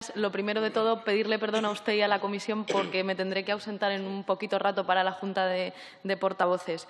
Lo primero de todo, pedirle perdón a usted y a la comisión porque me tendré que ausentar en un poquito rato para la Junta de Portavoces.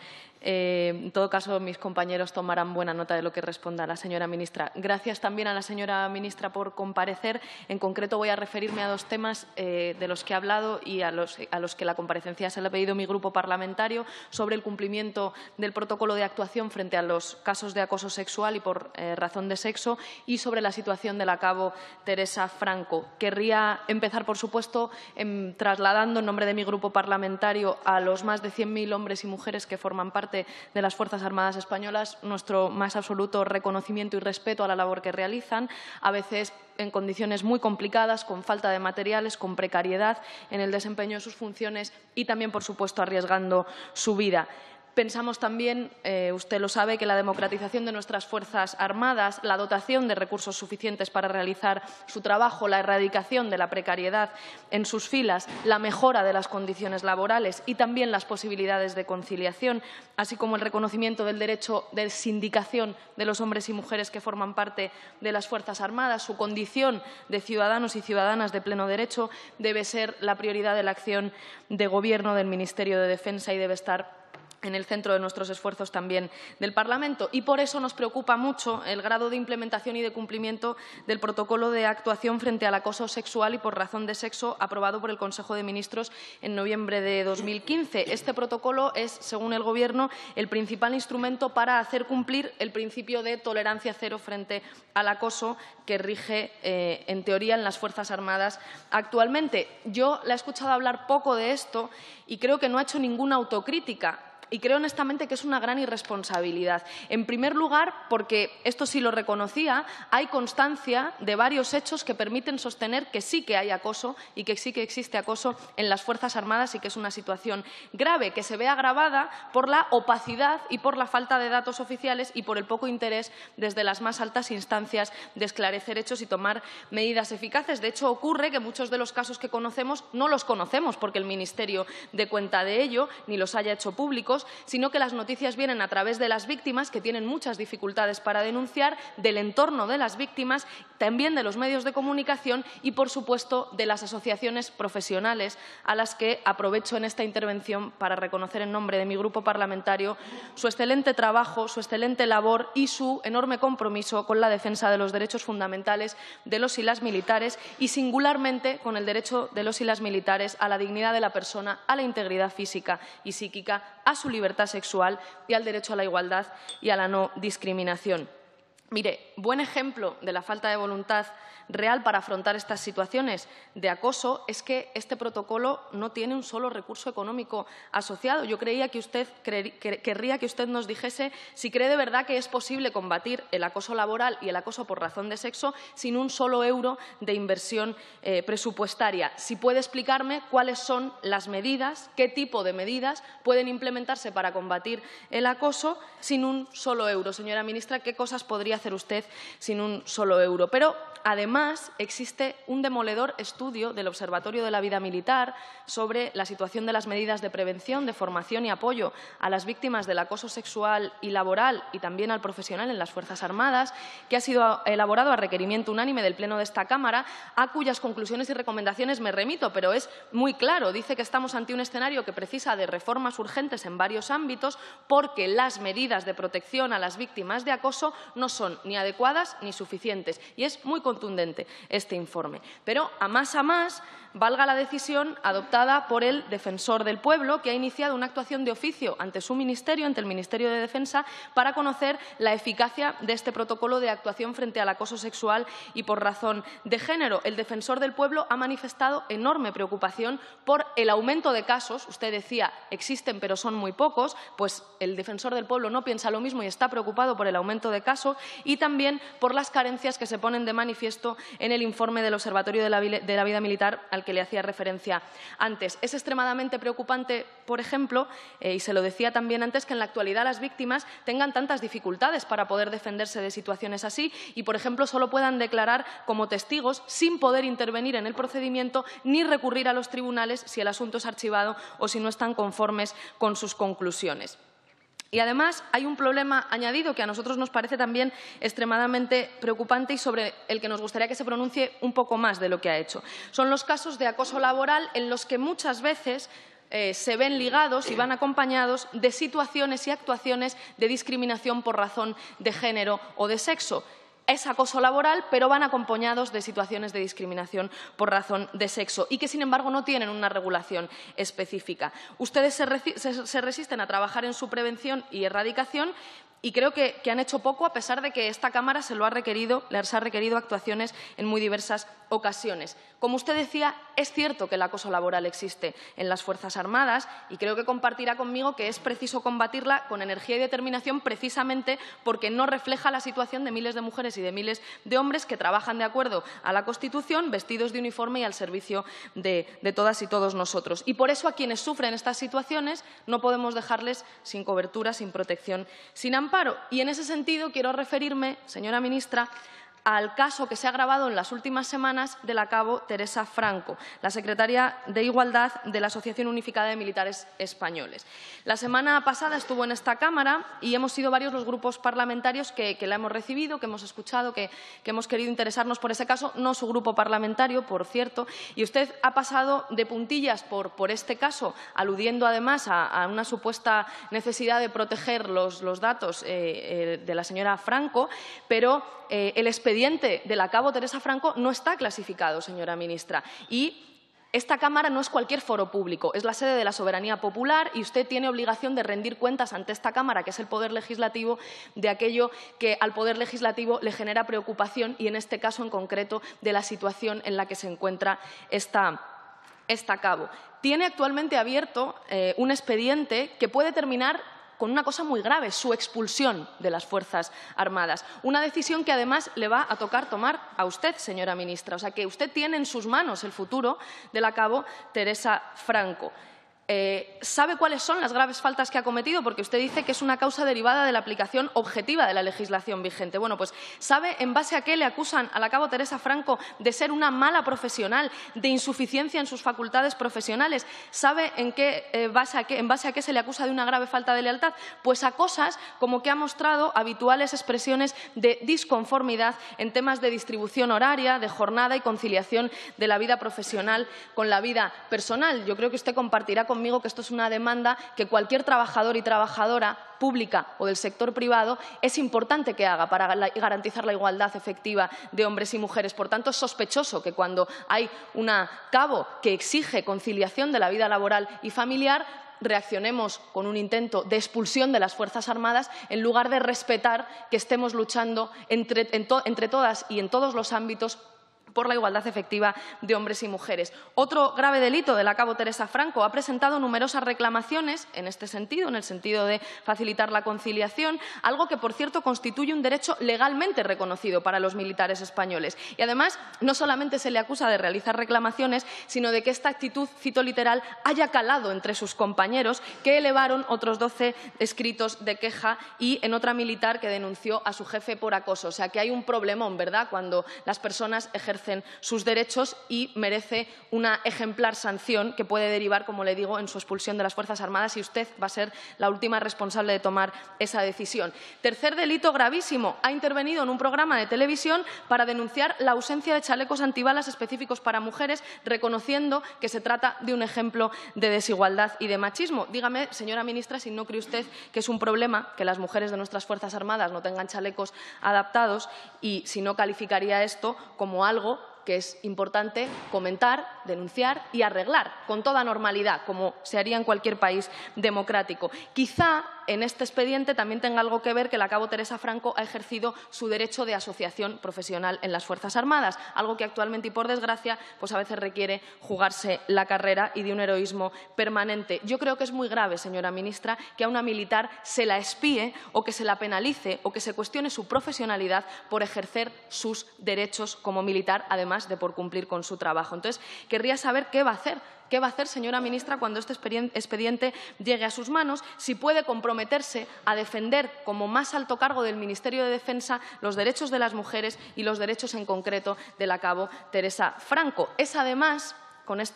En todo caso, mis compañeros tomarán buena nota de lo que responda la señora ministra. Gracias también a la señora ministra por comparecer. En concreto, voy a referirme a dos temas de los que ha hablado y a los que la comparecencia se le ha pedido mi grupo parlamentario sobre el cumplimiento del protocolo de actuación frente a los casos de acoso sexual y por razón de sexo y sobre la situación de la cabo Teresa Franco. Querría empezar, por supuesto, trasladando en nombre de mi grupo parlamentario a los más de 100.000 hombres y mujeres que forman parte de las Fuerzas Armadas españolas nuestro más absoluto reconocimiento y respeto a la labor que realizan, a veces en condiciones muy complicadas, con falta de materiales, con precariedad en el desempeño de sus funciones y también, por supuesto, arriesgando su vida. Pensamos también, usted lo sabe, que la democratización de nuestras Fuerzas Armadas, la dotación de recursos suficientes para realizar su trabajo, la erradicación de la precariedad en sus filas, la mejora de las condiciones laborales y también las posibilidades de conciliación, así como el reconocimiento del derecho de sindicación de los hombres y mujeres que forman parte de las Fuerzas Armadas, su condición de ciudadanos y ciudadanas de pleno derecho, debe ser la prioridad de la acción de Gobierno del Ministerio de Defensa y debe estar en el centro de nuestros esfuerzos también del Parlamento. Y por eso nos preocupa mucho el grado de implementación y de cumplimiento del protocolo de actuación frente al acoso sexual y por razón de sexo aprobado por el Consejo de Ministros en noviembre de 2015. Este protocolo es, según el Gobierno, el principal instrumento para hacer cumplir el principio de tolerancia cero frente al acoso que rige, en teoría, en las Fuerzas Armadas actualmente. Yo la he escuchado hablar poco de esto y creo que no ha hecho ninguna autocrítica. Y creo honestamente que es una gran irresponsabilidad. En primer lugar, porque esto sí lo reconocía, hay constancia de varios hechos que permiten sostener que sí que hay acoso y que sí que existe acoso en las Fuerzas Armadas y que es una situación grave, que se ve agravada por la opacidad y por la falta de datos oficiales y por el poco interés desde las más altas instancias de esclarecer hechos y tomar medidas eficaces. De hecho, ocurre que muchos de los casos que conocemos no los conocemos porque el Ministerio dé cuenta de ello ni los haya hecho públicos, sino que las noticias vienen a través de las víctimas, que tienen muchas dificultades para denunciar, del entorno de las víctimas, también de los medios de comunicación y, por supuesto, de las asociaciones profesionales, a las que aprovecho en esta intervención para reconocer en nombre de mi grupo parlamentario su excelente trabajo, su excelente labor y su enorme compromiso con la defensa de los derechos fundamentales de los y las militares y, singularmente, con el derecho de los y las militares a la dignidad de la persona, a la integridad física y psíquica, a su libertad sexual y al derecho a la igualdad y a la no discriminación. Mire, buen ejemplo de la falta de voluntad real para afrontar estas situaciones de acoso es que este protocolo no tiene un solo recurso económico asociado. Yo querría que usted nos dijese si cree de verdad que es posible combatir el acoso laboral y el acoso por razón de sexo sin un solo euro de inversión presupuestaria. Si puede explicarme cuáles son las medidas, qué tipo de medidas pueden implementarse para combatir el acoso sin un solo euro. Señora ministra, ¿qué cosas podría hacer usted sin un solo euro? Pero, además, existe un demoledor estudio del Observatorio de la Vida Militar sobre la situación de las medidas de prevención, de formación y apoyo a las víctimas del acoso sexual y laboral y también al profesional en las Fuerzas Armadas, que ha sido elaborado a requerimiento unánime del Pleno de esta Cámara, a cuyas conclusiones y recomendaciones me remito, pero es muy claro. Dice que estamos ante un escenario que precisa de reformas urgentes en varios ámbitos porque las medidas de protección a las víctimas de acoso no son ni adecuadas ni suficientes. Y es muy contundente este informe. Pero, a más, valga la decisión adoptada por el Defensor del Pueblo, que ha iniciado una actuación de oficio ante su ministerio, ante el Ministerio de Defensa, para conocer la eficacia de este protocolo de actuación frente al acoso sexual y por razón de género. El Defensor del Pueblo ha manifestado enorme preocupación por el aumento de casos. Usted decía, existen pero son muy pocos. Pues el Defensor del Pueblo no piensa lo mismo y está preocupado por el aumento de casos y también por las carencias que se ponen de manifiesto en el informe del Observatorio de la Vida Militar al que le hacía referencia antes. Es extremadamente preocupante, por ejemplo, y se lo decía también antes, que en la actualidad las víctimas tengan tantas dificultades para poder defenderse de situaciones así y, por ejemplo, solo puedan declarar como testigos sin poder intervenir en el procedimiento ni recurrir a los tribunales si el asunto es archivado o si no están conformes con sus conclusiones. Y además hay un problema añadido que a nosotros nos parece también extremadamente preocupante y sobre el que nos gustaría que se pronuncie un poco más de lo que ha hecho. Son los casos de acoso laboral en los que muchas veces se ven ligados y van acompañados de situaciones y actuaciones de discriminación por razón de género o de sexo. Es acoso laboral, pero van acompañados de situaciones de discriminación por razón de sexo y que, sin embargo, no tienen una regulación específica. Ustedes se resisten a trabajar en su prevención y erradicación y creo que han hecho poco, a pesar de que esta Cámara les ha requerido actuaciones en muy diversas ocasiones. Como usted decía, es cierto que el acoso laboral existe en las Fuerzas Armadas y creo que compartirá conmigo que es preciso combatirla con energía y determinación, precisamente porque no refleja la situación de miles de mujeres y de miles de hombres que trabajan de acuerdo a la Constitución, vestidos de uniforme y al servicio de todas y todos nosotros. Y por eso a quienes sufren estas situaciones no podemos dejarles sin cobertura, sin protección, sin amparo. Y en ese sentido quiero referirme, señora ministra, al caso que se ha agravado en las últimas semanas de la cabo Teresa Franco, la secretaria de Igualdad de la Asociación Unificada de Militares Españoles. La semana pasada estuvo en esta Cámara y hemos sido varios los grupos parlamentarios que la hemos recibido, que hemos escuchado, que hemos querido interesarnos por ese caso, no su grupo parlamentario, por cierto, y usted ha pasado de puntillas por este caso, aludiendo además a una supuesta necesidad de proteger los datos de la señora Franco, pero el expediente de la cabo Teresa Franco no está clasificado, señora ministra, y esta Cámara no es cualquier foro público, es la sede de la soberanía popular y usted tiene obligación de rendir cuentas ante esta Cámara, que es el Poder Legislativo, de aquello que al Poder Legislativo le genera preocupación y, en este caso en concreto, de la situación en la que se encuentra esta cabo. Tiene actualmente abierto un expediente que puede terminar con una cosa muy grave, su expulsión de las Fuerzas Armadas. Una decisión que, además, le va a tocar tomar a usted, señora ministra. O sea, que usted tiene en sus manos el futuro de la cabo Teresa Franco. ¿Sabe cuáles son las graves faltas que ha cometido? Porque usted dice que es una causa derivada de la aplicación objetiva de la legislación vigente. Bueno, pues ¿sabe en base a qué le acusan a la cabo Teresa Franco de ser una mala profesional, de insuficiencia en sus facultades profesionales? ¿Sabe en base a qué se le acusa de una grave falta de lealtad? Pues a cosas como que ha mostrado habituales expresiones de disconformidad en temas de distribución horaria, de jornada y conciliación de la vida profesional con la vida personal. Yo creo que usted compartirá conmigo que esto es una demanda que cualquier trabajador y trabajadora pública o del sector privado es importante que haga para garantizar la igualdad efectiva de hombres y mujeres. Por tanto, es sospechoso que cuando hay una cabo que exige conciliación de la vida laboral y familiar, reaccionemos con un intento de expulsión de las Fuerzas Armadas en lugar de respetar que estemos luchando entre todas y en todos los ámbitos por la igualdad efectiva de hombres y mujeres. Otro grave delito de la cabo Teresa Franco ha presentado numerosas reclamaciones en este sentido, en el sentido de facilitar la conciliación, algo que, por cierto, constituye un derecho legalmente reconocido para los militares españoles. Y, además, no solamente se le acusa de realizar reclamaciones, sino de que esta actitud, cito literal, haya calado entre sus compañeros, que elevaron otros 12 escritos de queja, y en otra militar que denunció a su jefe por acoso. O sea, que hay un problemón, ¿verdad?, cuando las personas ejercen sus derechos, y merece una ejemplar sanción que puede derivar, como le digo, en su expulsión de las Fuerzas Armadas, y usted va a ser la última responsable de tomar esa decisión. Tercer delito gravísimo. Ha intervenido en un programa de televisión para denunciar la ausencia de chalecos antibalas específicos para mujeres, reconociendo que se trata de un ejemplo de desigualdad y de machismo. Dígame, señora ministra, si no cree usted que es un problema que las mujeres de nuestras Fuerzas Armadas no tengan chalecos adaptados, y si no calificaría esto como algo que es importante comentar, denunciar y arreglar con toda normalidad, como se haría en cualquier país democrático. Quizá en este expediente también tenga algo que ver que la cabo Teresa Franco ha ejercido su derecho de asociación profesional en las Fuerzas Armadas, algo que actualmente y por desgracia pues a veces requiere jugarse la carrera y de un heroísmo permanente. Yo creo que es muy grave, señora ministra, que a una militar se la espíe o que se la penalice o que se cuestione su profesionalidad por ejercer sus derechos como militar, además de por cumplir con su trabajo. Entonces, querría saber qué va a hacer. ¿Qué va a hacer, señora ministra, cuando este expediente llegue a sus manos? Si puede comprometerse a defender como más alto cargo del Ministerio de Defensa los derechos de las mujeres y los derechos en concreto de la cabo Teresa Franco. Es, además, con esto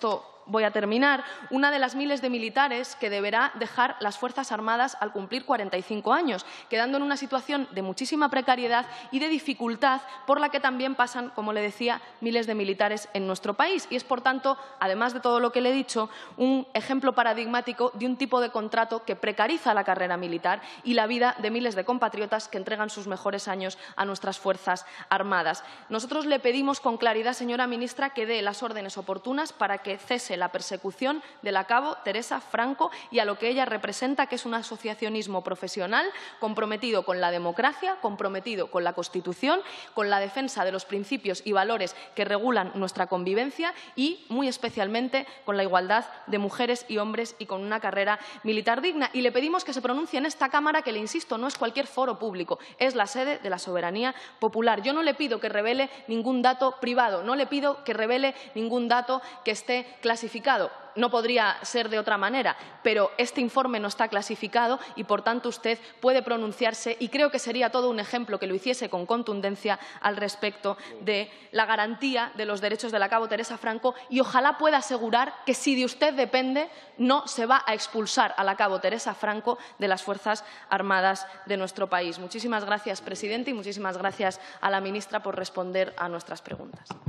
voy a terminar, una de las miles de militares que deberá dejar las Fuerzas Armadas al cumplir 45 años, quedando en una situación de muchísima precariedad y de dificultad por la que también pasan, como le decía, miles de militares en nuestro país. Y es, por tanto, además de todo lo que le he dicho, un ejemplo paradigmático de un tipo de contrato que precariza la carrera militar y la vida de miles de compatriotas que entregan sus mejores años a nuestras Fuerzas Armadas. Nosotros le pedimos con claridad, señora ministra, que dé las órdenes oportunas para que cese la persecución de la cabo Teresa Franco y a lo que ella representa, que es un asociacionismo profesional comprometido con la democracia, comprometido con la Constitución, con la defensa de los principios y valores que regulan nuestra convivencia y, muy especialmente, con la igualdad de mujeres y hombres y con una carrera militar digna. Y le pedimos que se pronuncie en esta Cámara, que, le insisto, no es cualquier foro público, es la sede de la soberanía popular. Yo no le pido que revele ningún dato privado, no le pido que revele ningún dato que esté clasificado. No podría ser de otra manera, pero este informe no está clasificado y, por tanto, usted puede pronunciarse y creo que sería todo un ejemplo que lo hiciese con contundencia al respecto de la garantía de los derechos de la cabo Teresa Franco y ojalá pueda asegurar que, si de usted depende, no se va a expulsar a la cabo Teresa Franco de las Fuerzas Armadas de nuestro país. Muchísimas gracias, presidente, y muchísimas gracias a la ministra por responder a nuestras preguntas.